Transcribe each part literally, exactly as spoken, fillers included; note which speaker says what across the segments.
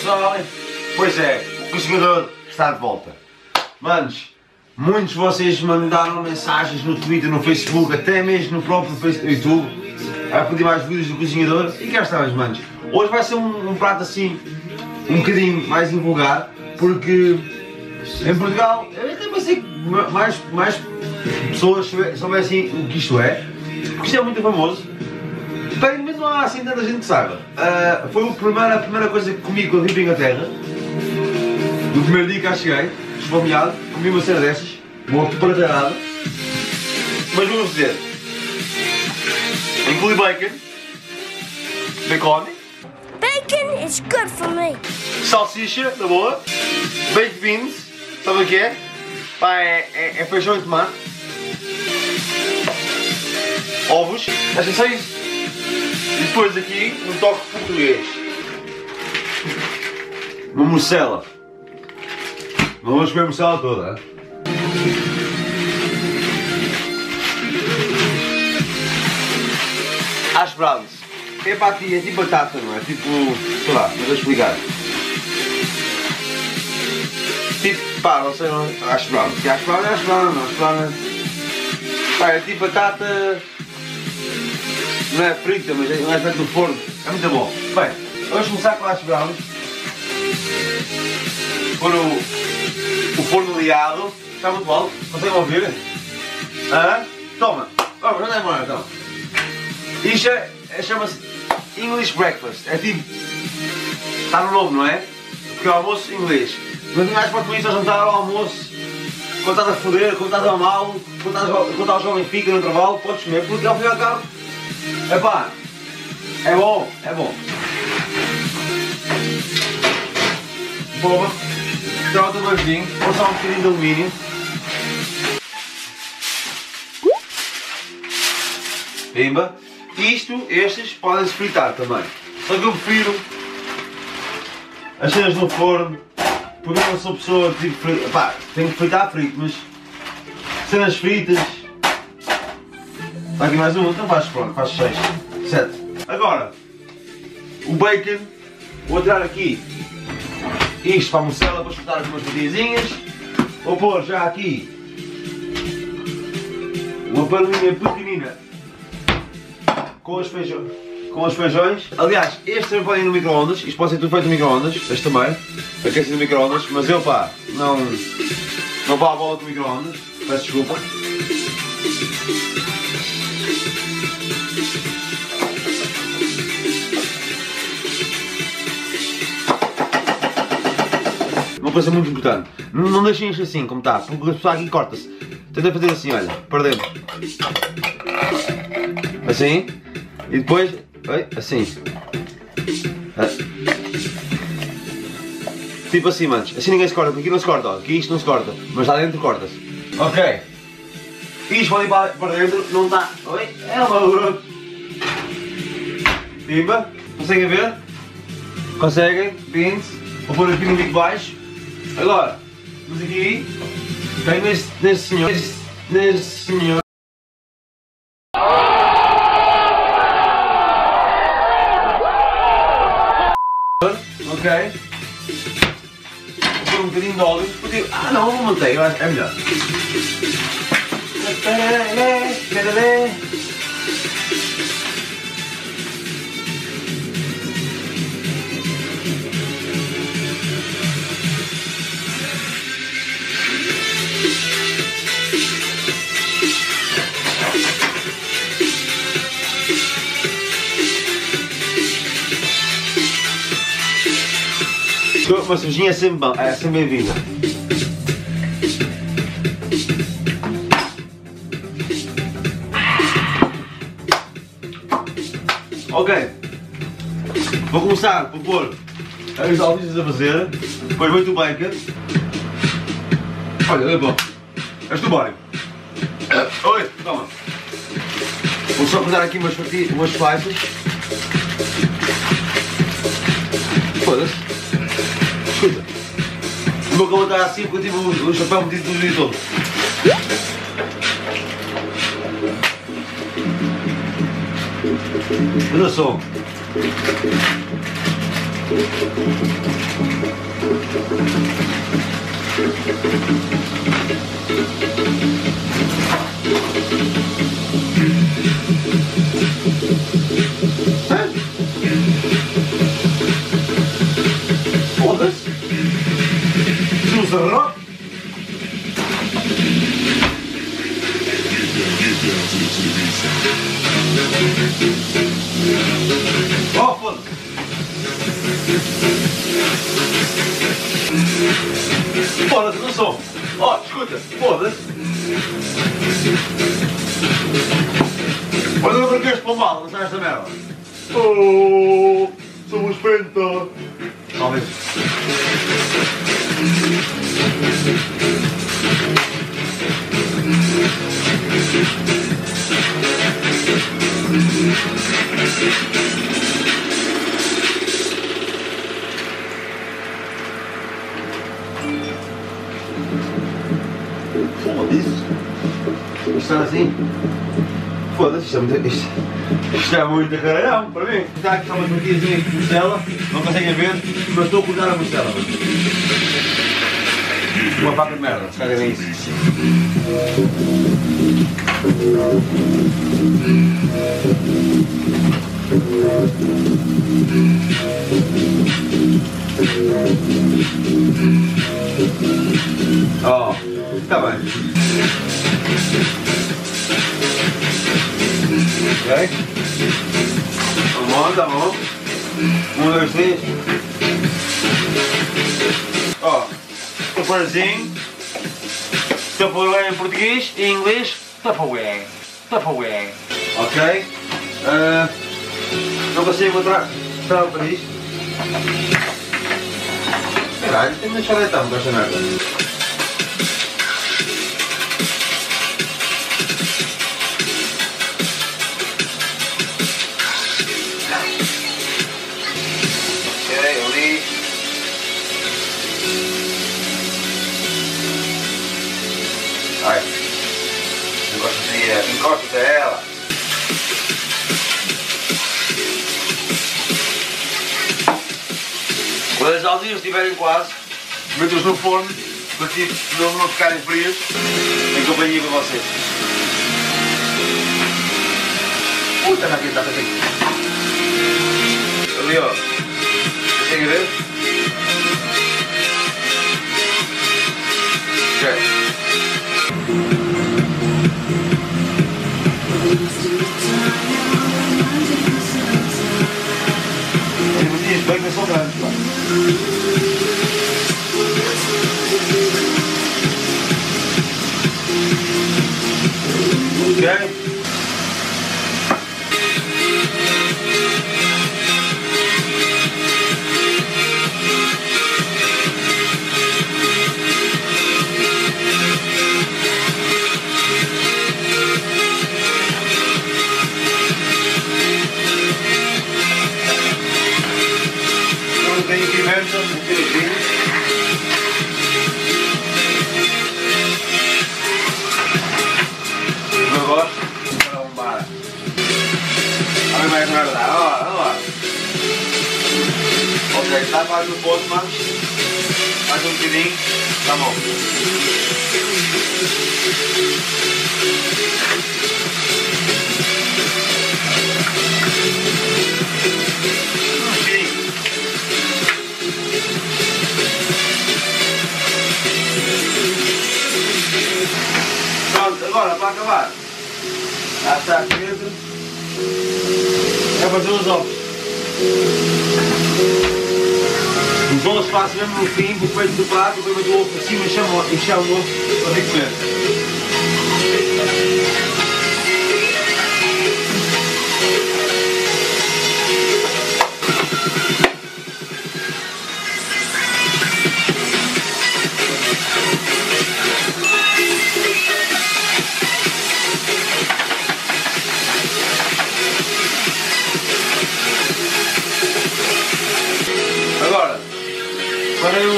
Speaker 1: pessoal? Pois é, o cozinhador está de volta. Manos, muitos de vocês mandaram mensagens no Twitter, no Facebook, até mesmo no próprio YouTube, a pedir mais vídeos do cozinhador. E cá estamos, manos. Hoje vai ser um, um prato assim, um bocadinho mais invulgar, porque em Portugal, eu até pensei que mais, mais pessoas soubessem o que isto é, porque isto é muito famoso. Bem, mas não há assim tanta gente que saiba. Uh, foi a primeira, a primeira coisa que comi quando vim para a Inglaterra. No primeiro dia que cá cheguei, esfomeado, comi uma cena dessas, uma pratarada. Mas vou dizer, inclui bacon, bacon,
Speaker 2: Bacon is good for me.
Speaker 1: salsicha, na boa, baked beans, sabe o que é? Pá, é, é, é feijão e tomate, ovos, acho que só isso. E depois aqui, um toque português. Uma morcela. Não vamos comer a morcela toda, hein? Hash browns. É para ti, é tipo batata, não é? Tipo, sei lá, não vou explicar. Tipo, pá, não sei, não é? Hash browns. Que hash browns é hash browns, não, hash browns. Pá, é tipo batata. Não é frita, mas não é feito no forno. É muito bom. Bem, vamos começar com hash browns. Pôr o, o forno ligado. Está muito alto. Conseguem ouvir? Ah, toma. Vamos, não é embora então. Isto é, é, chama-se English Breakfast. É tipo. Está no nome, não é? Porque é o almoço inglês. Mas não mais para comer isto ao jantar, ao almoço. Quando estás a foder, quando estás a mal, quando estás, quando estás jovem fica no intervalo, podes comer, porque ao fim e ao cabo. Epá, é bom, é bom. Boba, troca o barzinho, vou só um bocadinho de alumínio. Pimba. Isto, estes, podem-se fritar também. Só que eu prefiro as cenas no forno, porque eu não sou pessoa tipo frito. Epá, tenho que fritar frito, mas cenas fritas. Está aqui mais um, então faz pronto, faz seis, sete. Agora, o bacon, vou tirar aqui isto para a morcela para espetar aqui umas fatiazinhas. Vou pôr já aqui uma panelinha pequenina com os feijões. Com os feijões. Aliás, este também pode ir no micro-ondas, isto pode ser tudo feito no micro-ondas, este também, aquecido no micro-ondas, mas eu pá, não, não vá a bola com o micro-ondas, peço desculpa. Uma coisa muito importante, não, não deixem isto assim como está, porque a pessoa aqui corta-se. Tenta fazer assim, olha, para dentro. Assim. E depois, oi, assim. Tipo assim, manos. Assim ninguém se corta, porque aqui não se corta, ó. Aqui isto não se corta, mas lá dentro corta-se. Ok. Isto pode ir para, para dentro, não está. Oi, é uma loucura. Pimba, conseguem ver? Conseguem? Pins. Vou pôr aqui no bico baixo. Agora, vamos aqui. Tem neste, neste senhor. Neste, neste senhor. Ok. Vou pôr um bocadinho de óleo. Porque... Ah não, vou manteiga, eu acho que é melhor. Uma cervejinha é sempre bom, é sempre bem-vinda. Ok. Vou começar por pôr as salsichas a fazer, depois meto o bacon. Olha, é bom. És tu, Mário. Oi, toma. Vou só cortar aqui umas fatias, umas slices. Foda-se. Escuta, o meu cão está assim porque eu tive o, o chapéu metido no dia todo. Olha só. Foda-se! Jesus rock! Oh, foda-se! Foda-se, não sou! Oh, escuta, foda-se! Olha o que és para o mal, não sabes esta merda? Oh, sou um espenta! Talvez. Foda-se! Isto é assim? Foda-se, isto é muito. Isto, isto é muito caralhão para mim. Está aqui uma batidazinha de costela, não conseguem ver, mas estou a cortar a costela. Uma faca de merda, se calhar é isso. Oh, está bem. Ok? Tá bom, tá bom. Um, dois, três. Ó, Tupperzinho. Tupperware em português e em inglês. Tupperware. Tupperware. Ok? Uh, não consigo encontrar trava para isto. Caralho, tem de deixar deitar com esta merda. Vai, encosta-te encosta a ela. Quando as alzinhas estiverem quase, mete-os no forno para que não, não ficarem frias em companhia com vocês. Puta, está aqui, está aqui. Ali, ó. Conseguem ver? Ok. As bancas são grandes, pá. Ok? Tenho pimenta, um bocadinho. Eu gosto para bombar. Olha mais merda, olha lá, olha lá. Ok, está mais um pouco, mas mais um bocadinho, está bom. Pronto, agora para acabar, já está aqui dentro, é fazer os ovos. Os ovos faço mesmo no fim, do peito do prato, depois meto o ovo por cima e chamo o ovo para vir comer. Agora, para eu...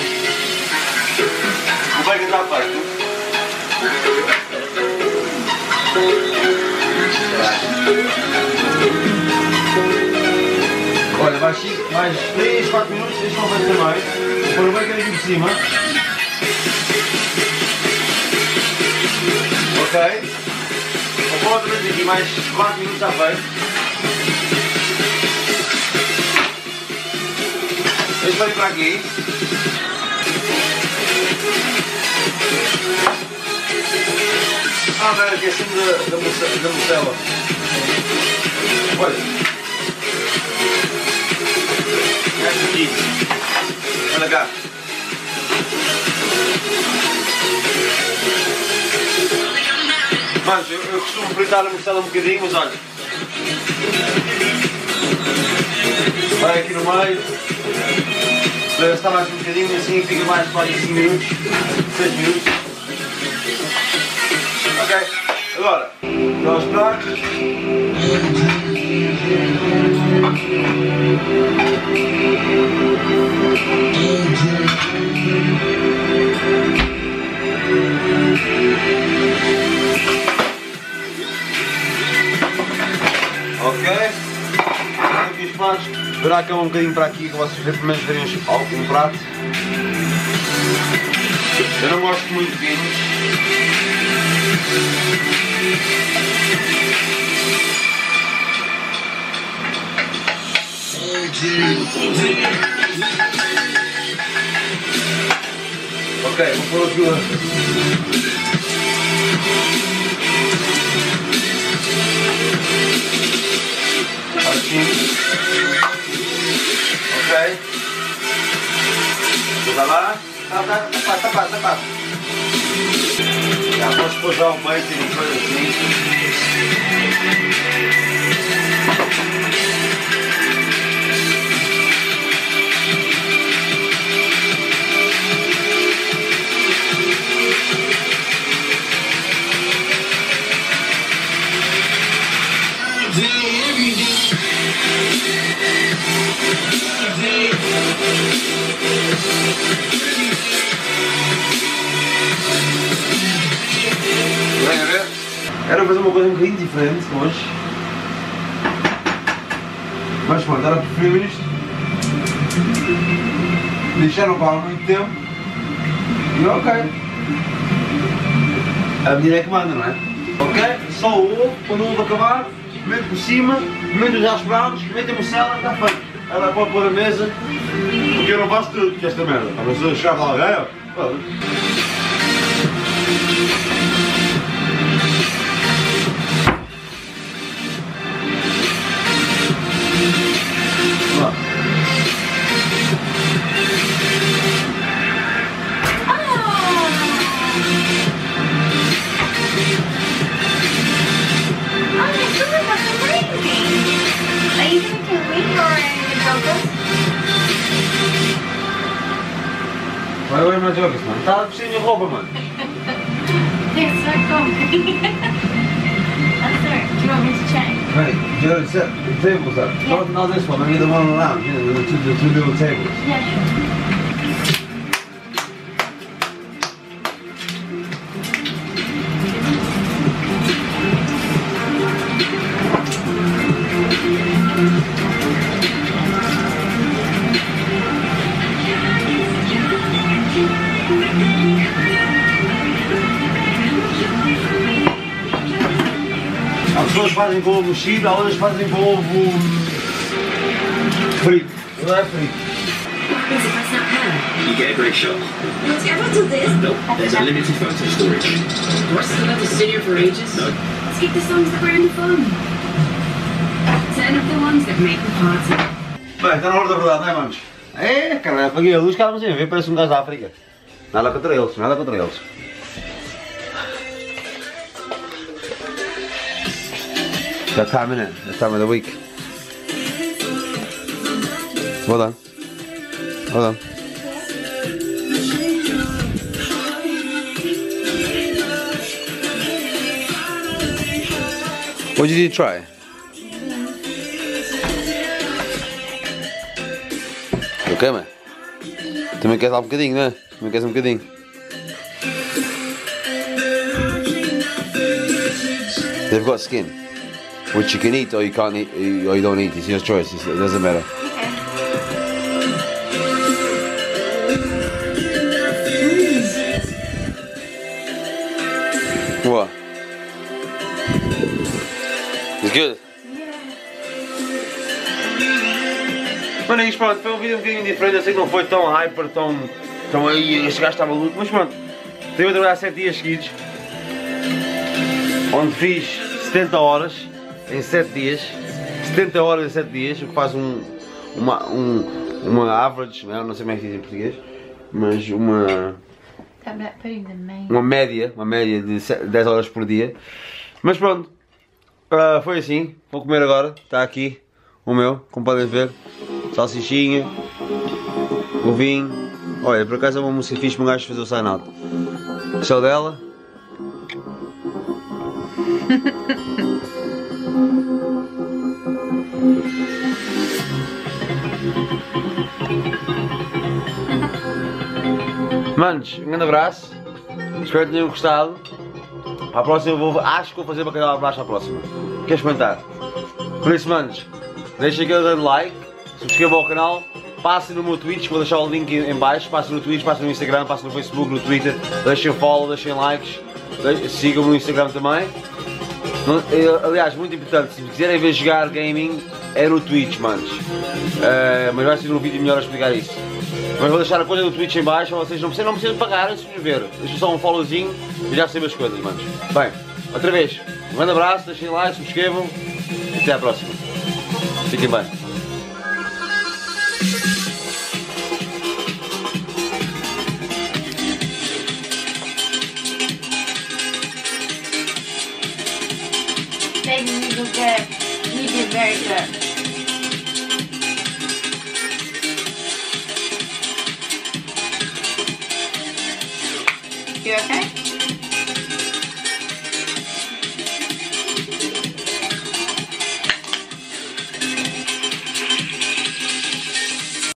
Speaker 1: o bacon está feito. Olha, vai Mais, mais três, quatro minutos, este não vai ter mais. Vou pôr o bacon aqui por cima. Ok. Vou pôr outra vez aqui, mais quatro minutos já feito. Este vai para aqui. Ah, velho, aqui é assim da, da mocela. Olha. Esta aqui. Olha cá. Mas eu, eu costumo fritar a mocela um bocadinho, mas olha. Vai aqui no meio. Deve estar mais um bocadinho, assim fica mais quase cinco minutos. seis minutos. Ok, agora, para os pratos. Ok, aqui os pratos. Verá que é um bocadinho para aqui, que vocês pelo menos verem um prato. Eu não gosto muito de vinhos. Ok, vou pôr aqui o... Assim. Ok. Vou lá. Tá, tá, tá, tá, tá, tá. Já posso pôr já o bacon e depois assim. Bem a ver? Era fazer uma coisa um bocadinho diferente hoje. Mas pronto, era preferível isto. Deixaram para há muito tempo. E ok. A medida é que manda, não é? Ok? Só o ovo, quando o ovo acabar, meto por cima, meto os hash browns, meto a mocela, está feito. Ela pode pôr a mesa, porque eu não faço tudo, que esta merda. A pessoa chegar lá, é, ó. Vai ver mais jogos, mano. Está a vestir a minha roupa, mano.
Speaker 3: It's so comfy. That's there. Do you want me to check?
Speaker 1: Right, do you know the, the tables up?
Speaker 3: Yeah.
Speaker 1: Not, not this one, I mean the one around, you know, the two, the two little tables.
Speaker 3: Yeah, sure.
Speaker 1: Há pessoas que fazem com ovo mexido, há outras que fazem com ovo frito. Não é frito.
Speaker 4: Yes, if that's not her. You get a great shot.
Speaker 2: Let's get rid of this.
Speaker 4: Nope, there's unlimited photo storage. Do I still have to sit here for ages? No.
Speaker 3: Let's keep the songs that were in the fun. Turn up the ones that make the party.
Speaker 1: Bem, está na hora da verdade, não é, manos? É, cara, apaguei a luz, cara, mas a ver, parece um gajo da África. Nada contra eles, nada contra eles. That time, innit? That time of the week. Well done. Well done. What did you try? Ok, mano? Também queres lá um bocadinho, não é? Também queres um bocadinho? They've got skin, which you can eat or you can't eat, or you don't eat. It's your choice. It doesn't matter.
Speaker 3: Okay.
Speaker 1: It's good? Mano, é isto, pronto, foi um vídeo um bocadinho diferente, eu sei que não foi tão hyper, tão... tão aí, este gajo está maluco, mas pronto. Estive a trabalhar sete dias seguidos, onde fiz setenta horas em sete dias, setenta horas em sete dias, o que faz um, uma, um, uma average, não, não sei como é que diz em português, mas uma... uma média, uma média de dez horas por dia. Mas pronto, uh, foi assim, vou comer agora, está aqui o meu, como podem ver, salsichinha, o vinho. Olha, por acaso é uma música fixe para um gajo fazer o sign out. Só dela. Manos, um grande abraço, espero que tenham gostado. À próxima vou, acho que vou fazer bacalhau à bolacha à próxima. Queres comentar? Por isso, manos, deixem aquele grande like, subscrevam ao canal, passem no meu Twitch, vou deixar o link em baixo, passem no Twitch, passem no Instagram, passem no Facebook, no Twitter, deixem follow, deixem likes, sigam-me no Instagram também. Aliás, muito importante, se quiserem ver jogar gaming, é no Twitch, manos. Uh, mas vai ser um vídeo melhor a explicar isso. Mas vou deixar a coisa do Twitch em baixo, vocês não precisam, não precisam pagar a subscrever. Deixem só um followzinho e já recebem as coisas, manos. Bem, outra vez, um grande abraço, deixem like, subscrevam e até à próxima. Fiquem bem.
Speaker 3: Baby, you did good. You did very good.